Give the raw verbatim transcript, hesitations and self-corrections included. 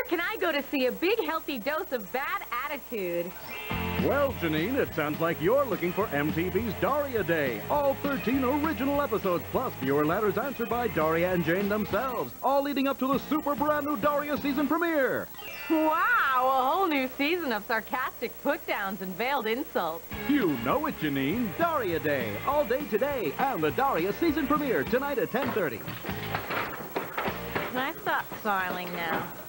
can I go to see a big healthy dose of bad attitude? Well, Janeane, it sounds like you're looking for M T V's Daria Day. All thirteen original episodes, plus viewer letters answered by Daria and Jane themselves. All leading up to the super brand new Daria season premiere. Wow, a whole new season of sarcastic put-downs and veiled insults. You know it, Janeane. Daria Day. All day today. And the Daria season premiere tonight at ten thirty. Can I stop smiling now?